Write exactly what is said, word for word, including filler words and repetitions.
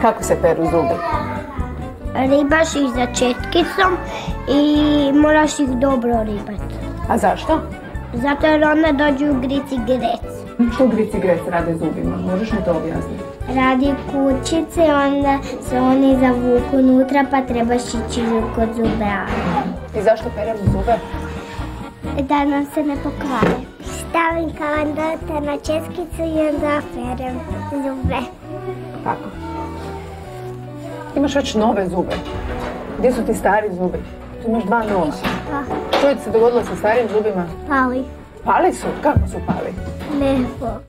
Kako se peru zubi? Ribaš ih za četkicom i moraš ih dobro ribati. A zašto? Zato jer onda dođu grici grec. Što grici grec rade zubima? Možeš mi to objasniti? Radi kućice, onda se oni zavuku unutra pa trebaš ići kod zubara. I zašto peremo zube? Da nam se ne pokvare. Stavim kavandota na četkicu i onda perem zube. Kako? Imaš već nove zube. Gdje su ti stari zubi? Tu imaš dva nova. Pa, Što je se dogodilo sa starim zubima? pali. Pali su? Kako su pali? Lepo.